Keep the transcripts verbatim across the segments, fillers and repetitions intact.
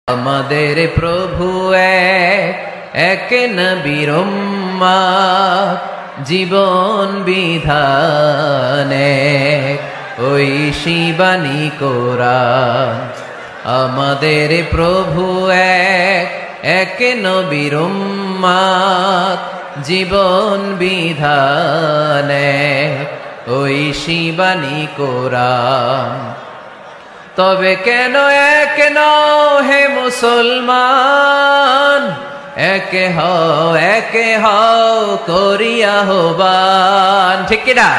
আমাদের প্রভু এক, এক নবীর উম্মত, জীবন বিধান এক, ঐশী বাণী কোরআন। আমাদের প্রভু এক, এক নবীর উম্মত, জীবন বিধান এক, ঐশী বাণী কোরআন। তবে কেন এক নও হে মুসলমান, এক হও এক হও করিয়া আহ্বান, ঠিক কিনা?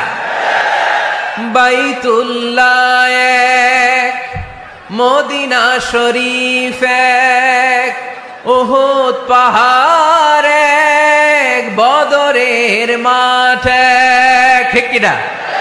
বাইতুল্লাহ এক, মদিনা শরীফ এক, উহুদ পাহাড় এক, বদরের মাঠ এক, ঠিক কিনা?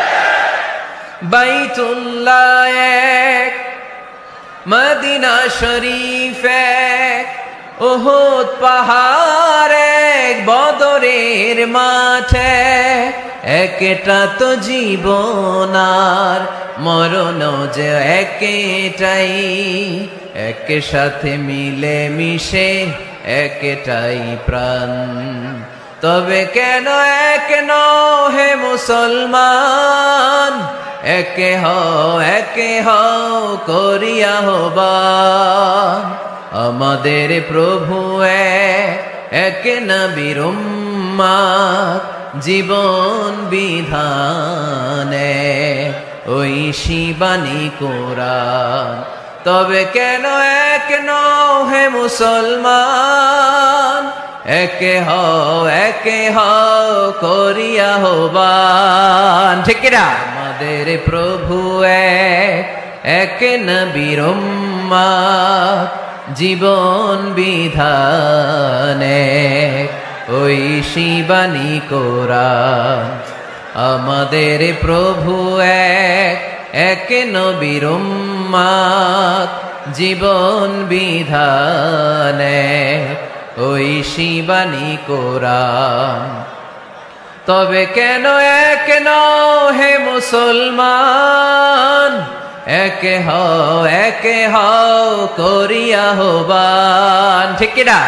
বাইতুল্লাহ এক, মদিনা শরীফ এক, উহুদ পাহাড় এক, বদরের মাঠ এক। একটা তো জীবন আর মরণ যে একটাই, এক সাথে মিলে মিশে একটাই প্রাণ। তবে কেন এক নও হে মুসলমান, এক হও এক হও করিয়া আহ্বান। আমাদের প্রভু এক, এক নবীর উম্মত, জীবন বিধান এক, ঐশী বাণী কোরআন। তবে কেন এক নও হে মুসলমান, এক হও এক হও করিয়া আহ্বান, ঠিক কিনা? আমাদের প্রভু এক, এক নবীর উম্মত, জীবন বিধান এক, ঐশী বাণী কোরআন। আমাদের প্রভু এক, এক নবীর উম্মত, জীবন বিধান এক, ঐশী বাণী কোরআন। তবে কেন এক নও হে মুসলমান, এক হও এক হও করিয়া আহ্বান, ঠিক কিনা?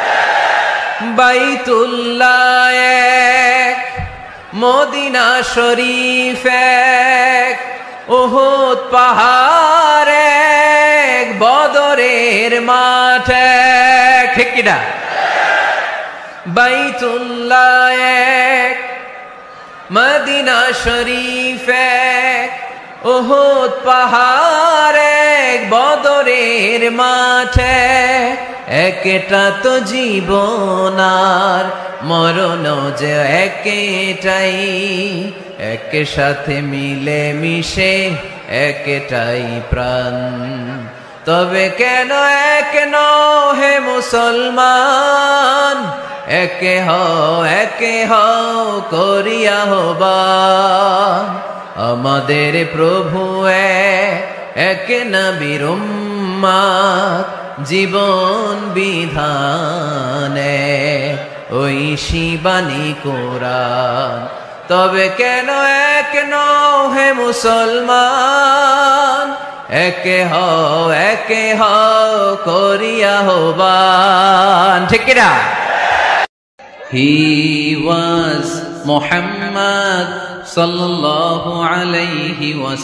বাইতুল্লাহ এক, মদিনা শরীফ এক, উহুদ পাহাড় এক, বদরের মাঠ এক, ঠিক কিনা? বাইতুল্লাহ এক, মদিনা শরীফ এক, উহুদ পাহাড় এক, বদরের মাঠ এক। একটা তো জীবন আর মরণ যে একটাই, এক সাথে মিলে মিশে একটাই প্রাণ। তবে কেন এক নও হে মুসলমান, এক হও এক হও করিয়া আহ্বান। আমাদের প্রভু এক, এক নবীর উম্মত, জীবন বিধান এক, ঐশী বাণী কোরআন। তবে কেন এক নও হে মুসলমান, এক হও এক হও করিয়া আহ্বান, ঠিক কিনা? He was Muhammad sallallahu alayhi wa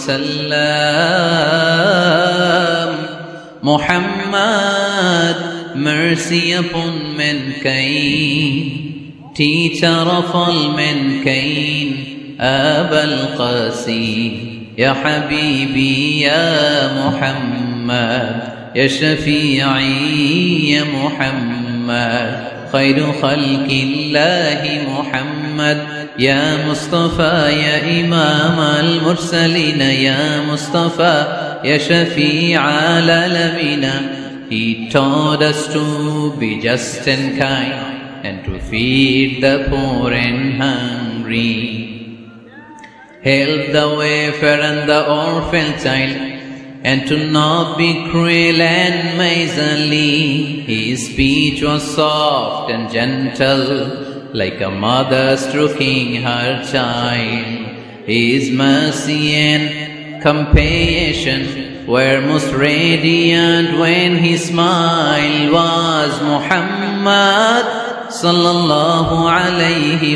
sallam. Muhammad, mercy upon mankind, teacher of all mankind, Abul Qasim, Ya Habibi, Ya Muhammad, Ya Shafi'i, Ya Muhammad, خير خلق الله محمد، يا مصطفى يا إمام المرسلين، يا مصطفى يا شفيع العالمين. He taught us to be just and kind, and to feed the poor and hungry, help the wafer and the orphan child, and to not be cruel and miserly. His speech was soft and gentle, like a mother stroking her child. His mercy and compassion were most radiant when his smile was Muhammad sallallahu alayhi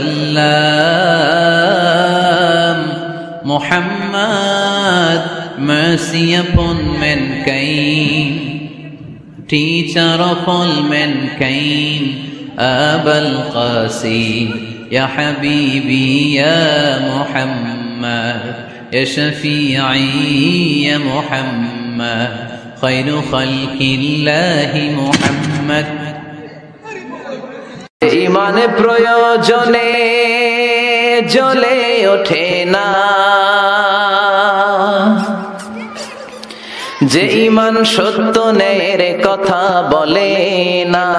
wasallam. Muhammad, mercy upon mankind, teacher of all mankind, Abul Qasim, Ya Habibi, Ya Muhammad, Ya Shafi'i, Ya Muhammad, Khairu Khalqillahi Muhammad. ইমানে প্রয়োজনে জ্বলে ওঠে না, যে ইমান সত্য ন্যায়ের কথা বলে না,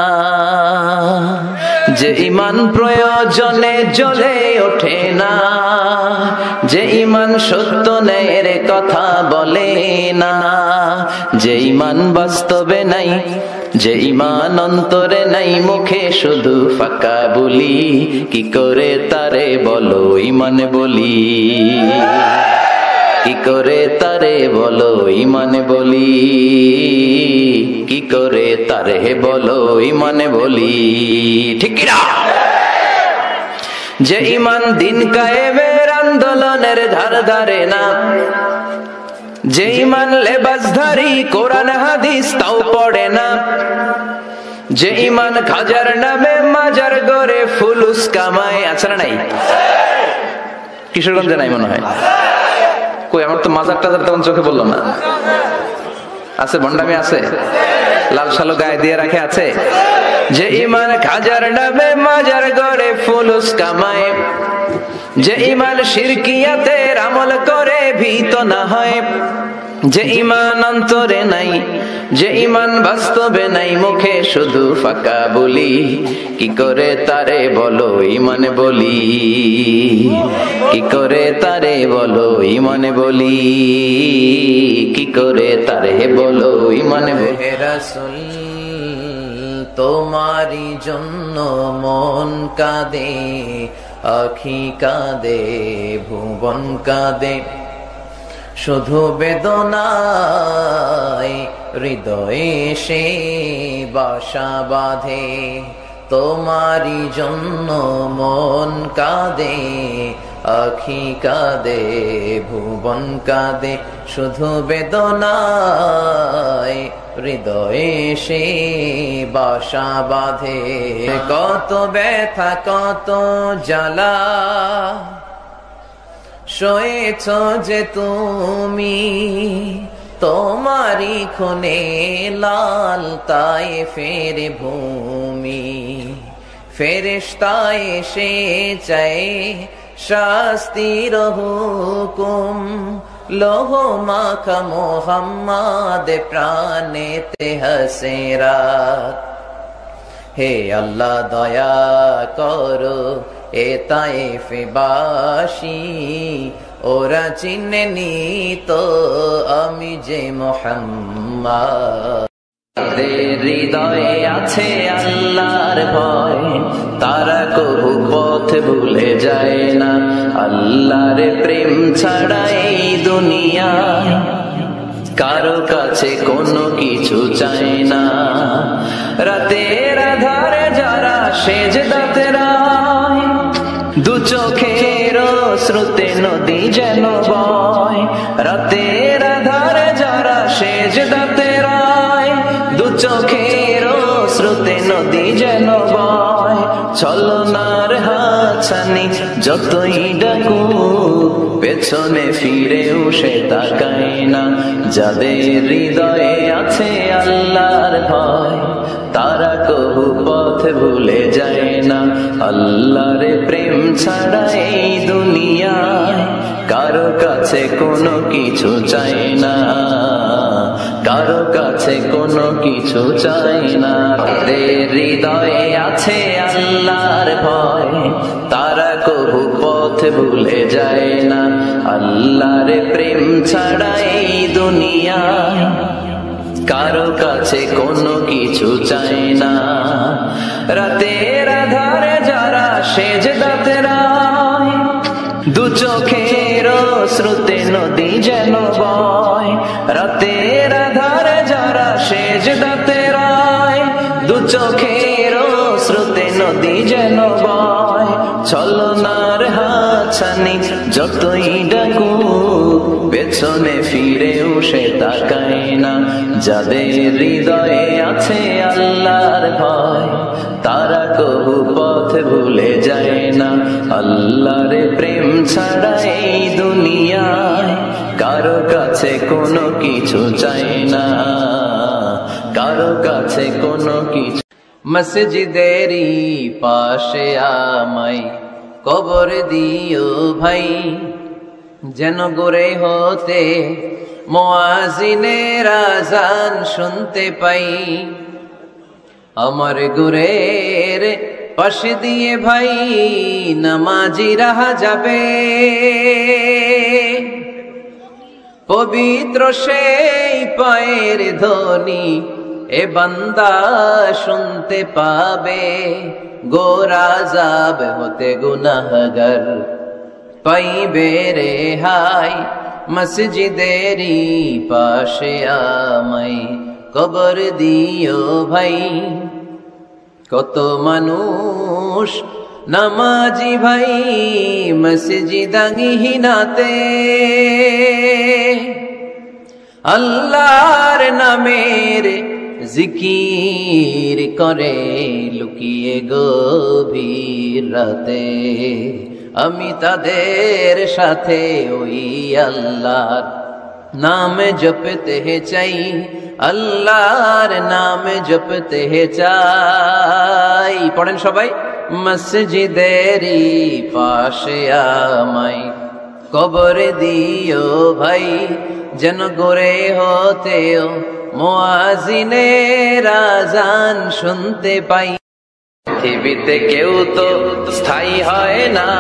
যে ইমান প্রয়োজনে জ্বলে ওঠে না, যে ইমান সত্য ন্যায়ের কথা বলে না, যে ইমান বাস্তবে নাই, যে ইমান অন্তরে নাই, মুখে শুধু ফাঁকা বলি, কি করে তারে বলো ইমান বলি, কি করে তারে বলো ইমান বলি, কি করে তারে বলো ইমান বলি, ঠিক কিনা? যে ইমান দিন কায়েমের আন্দোলনের ধার ধারে না, যে ইমান লেবাসধারী কোরআন হাদিস তাও পড়ে না, যে ইমান খাজার নামে মাজার গড়ে ফুলুস কামায়, আছে না নাই? কিশোরগঞ্জে নাই মনে হয়, কই আমার তো মাজার টাজার তেমন চোখে বললো না। আছে, ভণ্ডামি আছে, লাল সালো গায়ে দিয়ে রাখে আছে। যে ইমান খাজার নামে মাজার গড়ে ফুলুস কামায়, যে ইমান শিরকিয়াতের আমল করে ভীত না হয়, যে ইমান অন্তরে নাই, যে ইমান বাস্তবে নাই, মুখে শুধু ফাঁকা বলি, কি করে তারে বলো ইমান বলি, কি করে তারে বলো ইমান বলি, কি করে তারে বলো ইমান বলি। রাসূল তোমারি জন্য মন কাঁদে, আখি কাঁদে, ভুবন কাঁদে, শুধু বেদনায় হৃদয়ে সে বাসা বাঁধে, তোমারি জন্য মন কাঁদে, আখি কাঁদে, ভুবন কাঁদে, শুধু বেদনায় হৃদয়ে সে বাসা বাঁধে। কত ব্যথা কত জ্বালা সয়েছ যে তুমি, তোমারি খুনে লাল তায়েফের ভূমি, ফেরেশতা এসে চায় শাস্তির হুকুম, লোহ মাখা মোহাম্মদ প্রাণেতে হাসেরাত। হে আল্লাহ দয়া করো এ তায়েফবাসী, ওরা চিনেনি তো আমি যে মুহাম্মদ। তাদের হৃদয়ে আছে আল্লাহর ভয়, তারা কবু পথ ভুলে যায় না, আল্লাহর প্রেম ছাড়া এই দুনিয়ায় কারো কাছে কোনো কিছু চায় না। রাতের আধারে যারা সেজদাতে রায়, দু চোখের শ্রুতে নদী যেন বয়, রাতের আধারে যারা সেজদাতে রায়, দু চোখের শ্রুতে নদী যেন বয়, ছলনার হাতছানি যতই ডাকু পেছনে ফিরেও সে তাকায় না। যাদের হৃদয়ে আছে আল্লাহর ভয়, তারা কবু পথ ভুলে যায় না। আল্লাহর প্রেম ছাড়া এই দুনিয়ায় কারো কাছে কোনো কিছু চায় না, কারো কাছে কোনো কিছু চায় না। তাদের হৃদয়ে আছে আল্লাহর ভয়, তারা কবু পথ ভুলে যায় না। আল্লাহর প্রেম ছাড়া এই দুনিয়ায় কারো কাছে কোনো কিছু চায় না। রাতের আধারে যারা সেজদাতে রায়, দু চোখের স্রোতে নদী যেন বয়, রাতের আধারে যারা সেজদাতে রয়, দু চোখের স্রোতে নদী যেন বয়। ছলনার হাতছানি যতই ডাকুক, পেছনে ফিরেও সে তাকায় না। যাদের হৃদয়ে আছে আল্লাহর ভয়, তারা কবু পথ ভুলে যায় না। আল্লাহর প্রেম ছাড়া এই দুনিয়ায় কারো কাছে কোনো কিছু চায় না, কারো কাছে কোনো কিছু। মসজিদেরই পাশে আমায় কবর দিও ভাই, যেন গড়ে হতে মুয়াজ্জিনের আযান শুনতে পাই। আমার গুরের পাশে দিয়ে ভাই নামাজিরা যাবে, পবিত্র সেই পায়ের ধ্বনি এ বান্দা শুনতে পাবে। গোরা যাব হতে গুনাহগার পাইবে রেহাই, মসজিদেরই পাশে আমায় কবর দিও ভাই। কত মানুষ নামাজি ভাই মসজিদাঙ্গিহীনাতে, আল্লাহর নামের জিকির করে লুকিয়ে গভীর রাতে। আমি তাদের সাথে ওই আল্লাহর নাম জপতে চাই, আল্লাহর নাম জপতে চাই। পড়েন সবাই, মসজিদেরই পাশে আমায় কবর দিও ভাই, যেন গড়ে হতেও মুয়াজ্জিনের আযান শুনতে পাই। পৃথিবীতে কেউ তো স্থায়ী হয় না,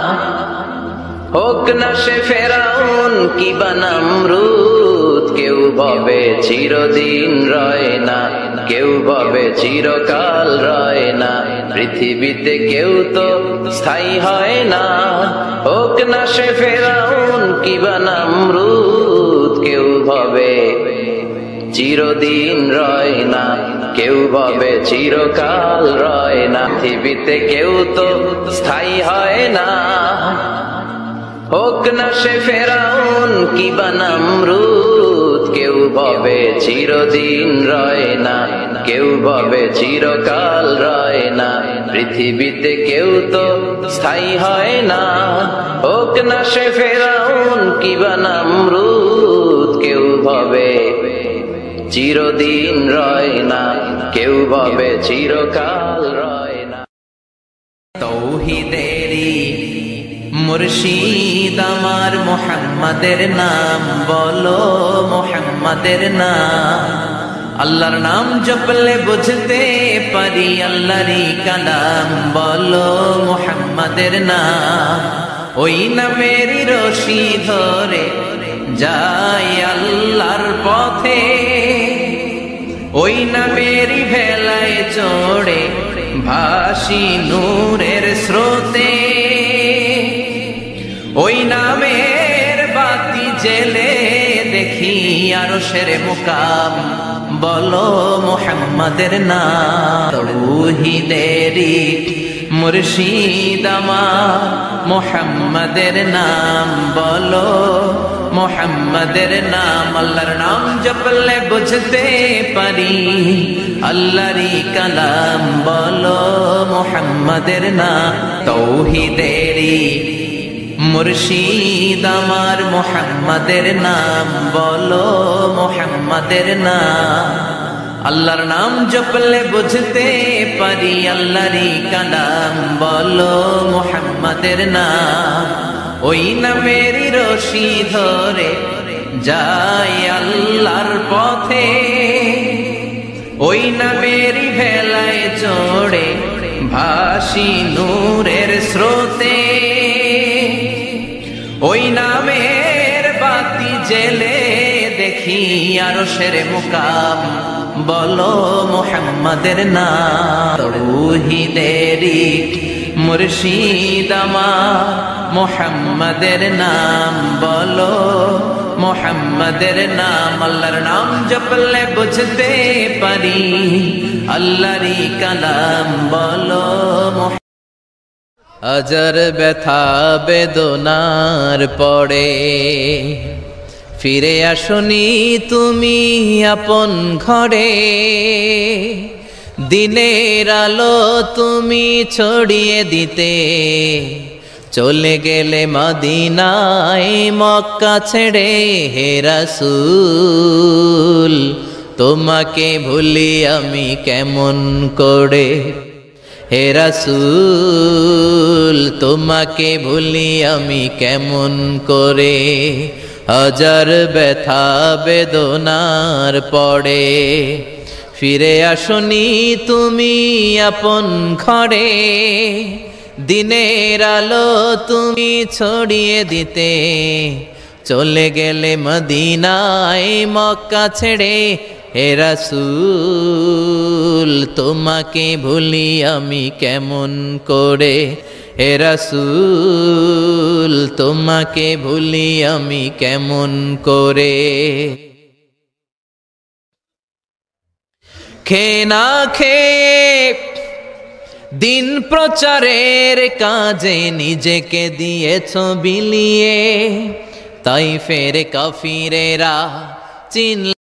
হোক না সে ফেরাউন কিবা নমরুদ। কেউ ভাবে চিরদিন রয় না, কেউ ভাবে চিরকাল রয় না। পৃথিবীতে কেউ তো স্থায়ী হয় না, হোক না সে ফেরাউন কিবা নমরুদ। কেউ ভাবে চিরদিন রয় না, কেউ ভাবে চিরকাল রয় না। পৃথিবীতে কেউ তো স্থায়ী হয় না, হোক না সে ফেরাউন কিবা নমরুদ। কেউ ভাবে চিরদিন রয় না, কেউ ভাবে চিরকাল রয় না। পৃথিবীতে কেউ তো স্থায়ী হয় না, হোক না সে ফেরাউন কিবা নমরুদ। কেউ ভাবে চিরদিন রয় না, কেউ ভাবে চিরকাল রয় না। তৌহিদেরই মুর্শিদ আমার মুহাম্মাদের নাম বলো, মুহাম্মাদের নাম। আল্লাহর নাম জপলে বুঝতে পারি আল্লাহরই কালাম, বলো মুহাম্মাদের নাম। ওই নামেরই রশি ধরে যাই আল্লাহর পথে, ওই নামেরই ভেলায় চড়ে ভাসি নূরের স্রোতে। ওই নামের বাতি জেলে দেখি আরশের মুকাম, বলো মুহাম্মাদের নাম। তৌহিদেরই মুর্শিদ আমার মুহাম্মাদের নাম, বলো মুহাম্মাদের নাম। আল্লাহর নাম জপলে বুঝতে পারি আল্লাহরই কালাম, বলো মুহাম্মাদের নাম। তৌহিদেরই মুর্শিদ আমার মুহাম্মাদের নাম, বলো মুহাম্মাদের নাম। আল্লাহর নাম জপলে বুঝতে পারি আল্লাহরই কালাম, বলো মুহাম্মাদের নাম। ওই নামেরই রশি ধরে যাই আল্লাহর পথে, ওই নামেরই ভেলায় চড়ে ভাসি নূরের স্রোতে। ওই নামের বাতি জেলে দেখি আরশের মুকাম, বলো মুহাম্মাদের নাম। তৌহিদেরই মুর্শিদ আমার মুহাম্মাদের নাম বলো, মুহাম্মাদের নাম। আল্লাহর নাম জপলে বুঝতে পারি আল্লাহরই কালাম বলো। হাজার ব্যথা বেদনার পরে ফিরে আসনি তুমি আপন ঘরে, দিনের আলো তুমি ছড়িয়ে দিতে চলে গেলে মদিনায় মক্কা ছেড়ে। হে রাসূল তোমাকে ভুলি আমি কেমন করে, হে রাসূল তোমাকে ভুলি আমি কেমন করে। হাজার ব্যথা বেদনার পরে ফিরে আসনি তুমি আপন ঘরে, দিনের আলো তুমি ছড়িয়ে দিতে চলে গেলে মদিনায় মক্কা ছেড়ে। হে রাসূল তোমাকে ভুলি আমি কেমন করে, হে রাসূল তোমাকে ভুলি আমি কেমন করে। খেয়ে না খেয়ে দিন প্রচারের কাজে নিজেকে দিয়েছ বিলিয়ে, তাই ফের কাফিরেরা চিন